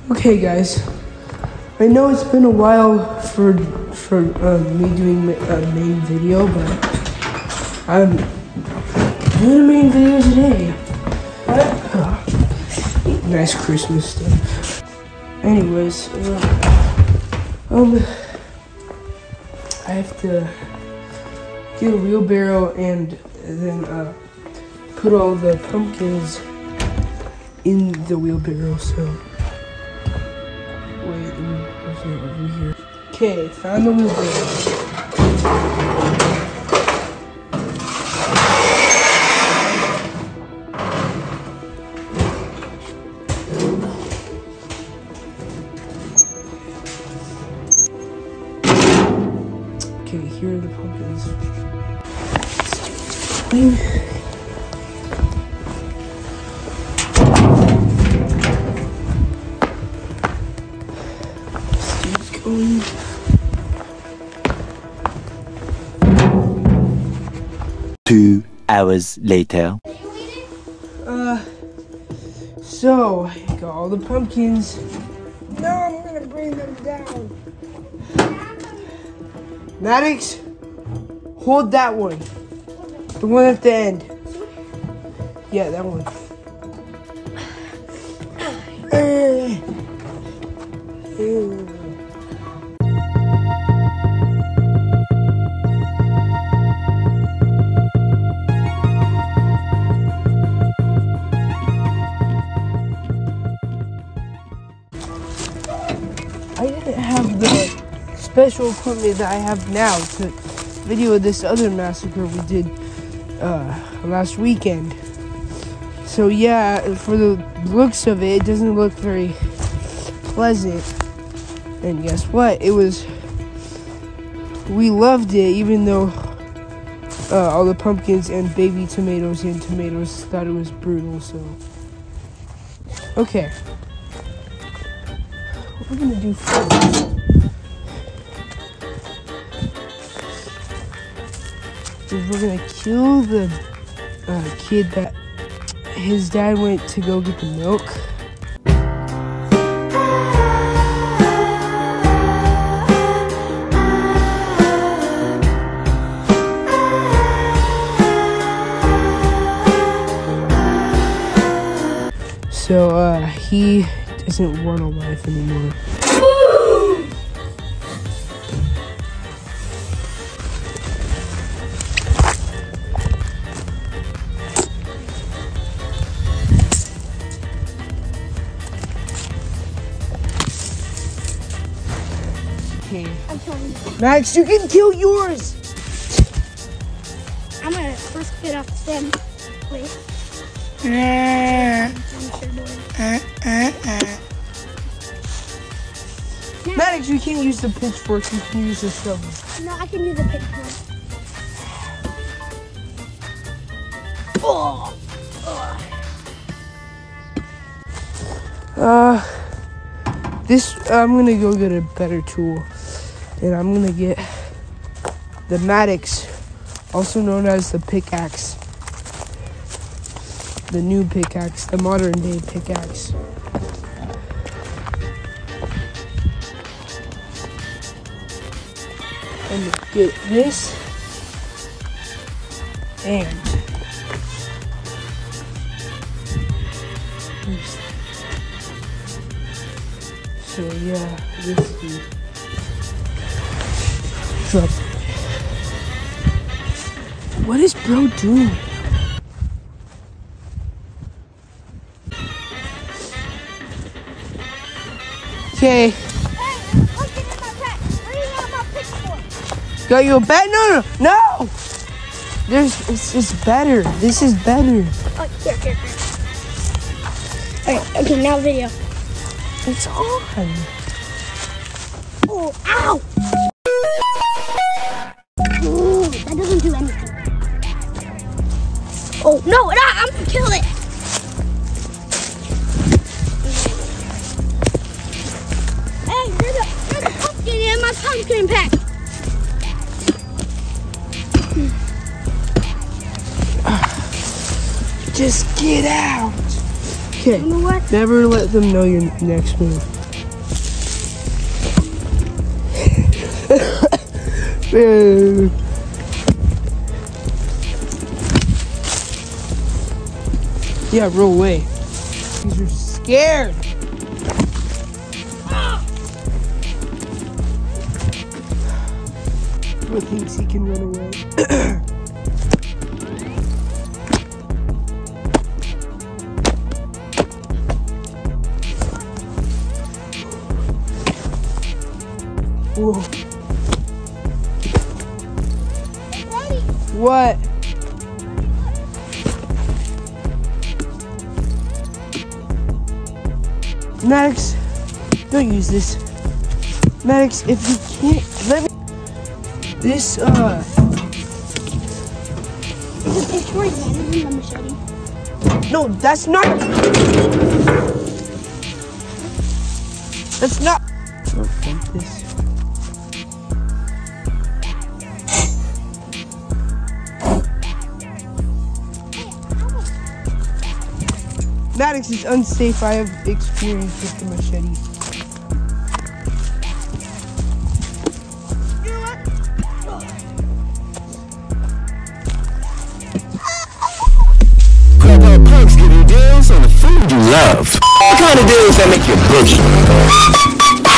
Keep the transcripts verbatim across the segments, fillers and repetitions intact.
Okay, guys. I know it's been a while for for uh, me doing a main video, but I'm doing a main video today. Uh, nice Christmas stuff. Anyways, uh, um, I have to get a wheelbarrow and then uh, put all the pumpkins in the wheelbarrow. So. Wait, let me put it over here. Okay, found the wheelbarrow. Okay, here are the pumpkins. Two hours later. Uh, so I got all the pumpkins. Now I'm gonna bring them down. Maddox, hold that one. The one at the end. Yeah, that one. I didn't have the special equipment that I have now to video this other massacre we did uh, last weekend. So yeah, for the looks of it, it doesn't look very pleasant. And guess what? It was, we loved it, even though uh, all the pumpkins and baby tomatoes and tomatoes thought it was brutal, so. Okay. What we're gonna do first is we're gonna kill the uh, kid that his dad went to go get the milk. So uh, he doesn't want a life anymore. Okay. I'm killing you. Max, you can kill yours! I'm gonna first get off the stem. Wait. Uh, uh, uh. Maddox, you can't use the pitchfork, you can use the shovel. No, I can use a pitchfork. Oh. Uh, this, I'm gonna go get a better tool. And I'm gonna get the Maddox, also known as the pickaxe. The new pickaxe, the modern day pickaxe. And get this. And so yeah, this is drop. What is bro doing? Okay. Hey, look at my pet. Where do you want my pitchfork? Got you a bet? No, no, no! There's, it's, it's better. This is better. Oh, here, here, here. Okay, okay, now video. It's on. Oh, ow! Ooh, that doesn't do anything. Oh, no, no, I'm gonna kill it. Hey, there's a, there's a pumpkin in my pumpkin pack. Just get out. Okay. You know what? Never let them know your next move. Yeah, roll away. These are scared. Who thinks he can run away? Whoa. What? Maddox, don't use this. Maddox, if you can't, let me. This, uh. Is it destroyed better than the machete? No, that's not. That's not. Don't think this. Maddox is unsafe. I have experience with the machete. Grandpa Punk's giving deals on the food you love. What kind of deals that make you boogie?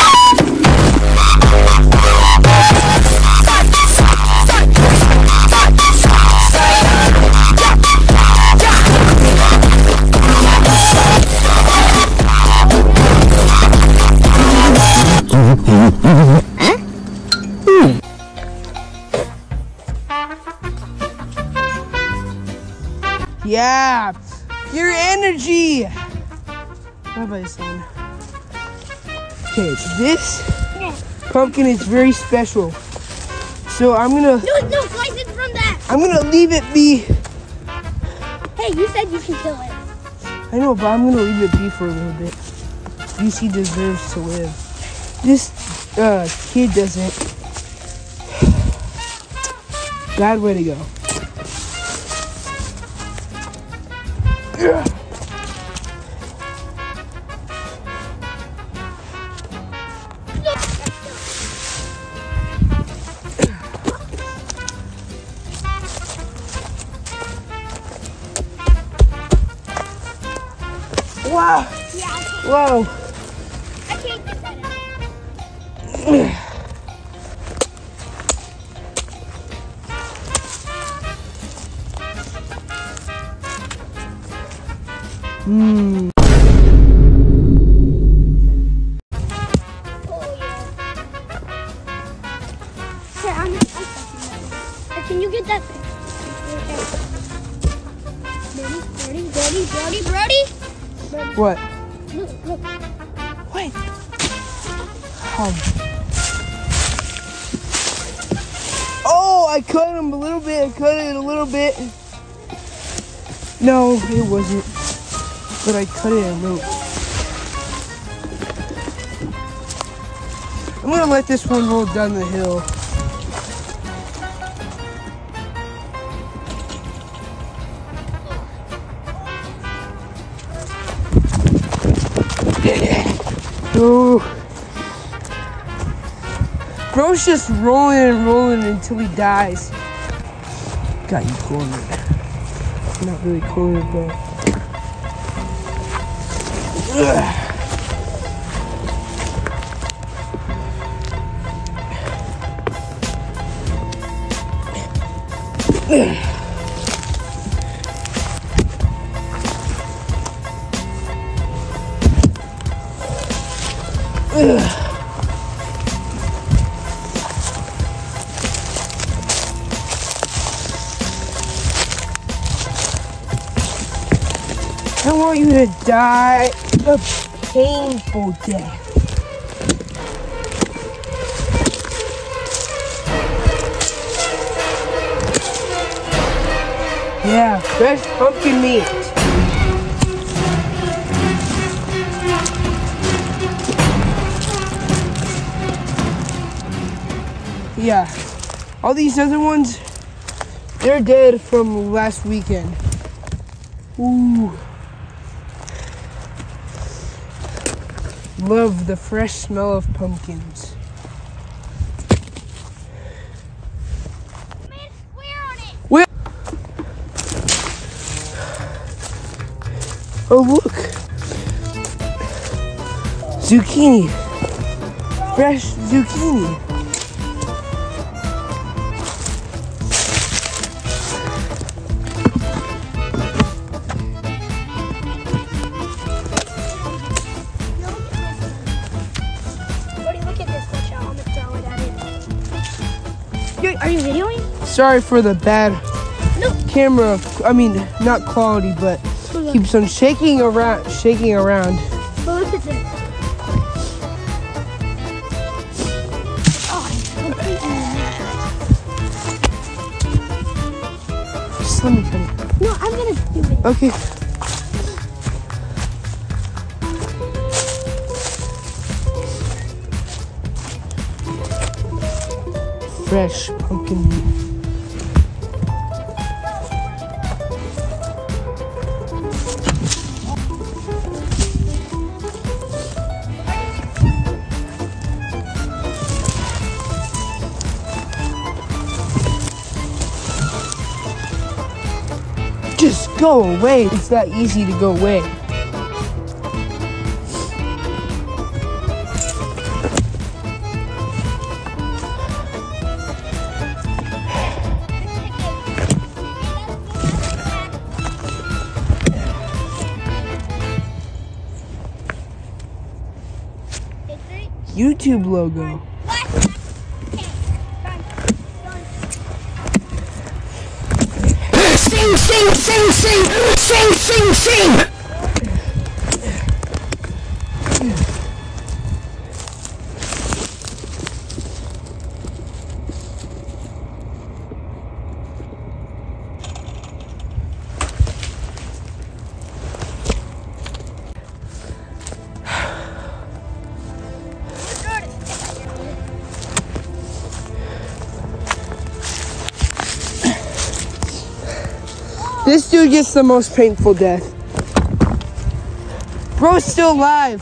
Yeah, your energy. Bye bye, son. Okay, this pumpkin is very special. So I'm gonna. No, no, slice it from that. I'm gonna leave it be. Hey, you said you can kill it. I know, but I'm gonna leave it be for a little bit. At least he deserves to live. This uh, kid doesn't. Bad way to go. Yeah. Wow. Yeah, I can't, Whoa. I can't get that out. Hmm. Oh, yeah. Here, I'm, I'm touching that. Hey, can you get that thing? Brody, Brody, Brody, Brody, Brody. Brody. What? Look, look. What? Um. Oh, I cut him a little bit. I cut it a little bit. No, it wasn't. But I cut it a little. I'm gonna let this one roll down the hill. Oh. Bro's just rolling and rolling until he dies. Got you cornered. Not really cornered, but. Ugh. Ugh. Ugh. I want you to die a painful death. Yeah, fresh pumpkin meat. Yeah, all these other ones, they're dead from last weekend. Ooh. love the fresh smell of pumpkins. Man, square on it. Where? Oh, look. Zucchini. Fresh zucchini. Are you videoing? Sorry for the bad No. camera. I mean, not quality, but keeps on shaking around, shaking around. But look at this. Oh, it's completely natural. Just let me cut it. No, I'm gonna do it. Okay. Fresh pumpkin meat. Just go away. It's that easy to go away. YouTube logo. Sing, sing, sing, sing, sing, sing, sing. This dude gets the most painful death. Bro's still alive.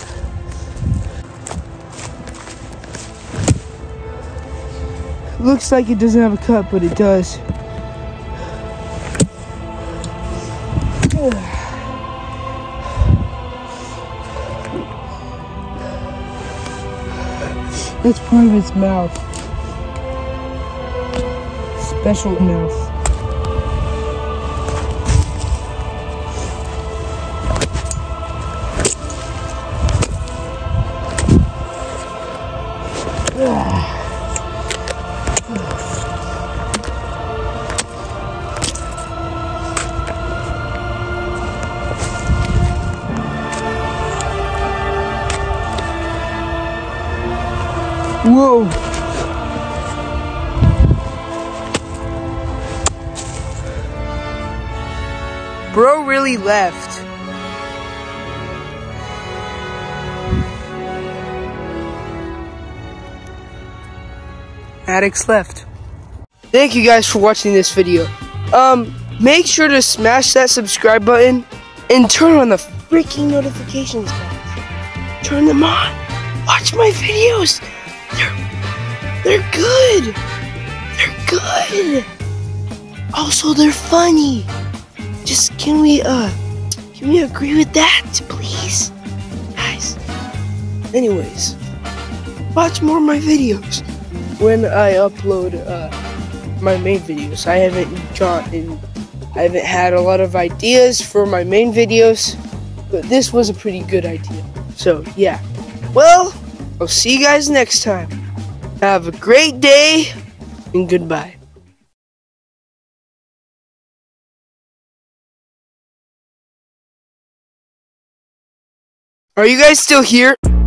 Looks like it doesn't have a cut, but it does. That's part of its mouth. Special mouth. Whoa. Bro really left. Addicts left. Thank you guys for watching this video. Um, make sure to smash that subscribe button and turn on the freaking notifications, guys. Turn them on. Watch my videos. They're, they're good. They're good. Also, they're funny. Just can we, uh, can we agree with that, please? Guys. Anyways, watch more of my videos when I upload, uh, my main videos. I haven't gotten, I haven't had a lot of ideas for my main videos, but this was a pretty good idea. So, yeah. Well, I'll see you guys next time. Have a great day, and goodbye. Are you guys still here?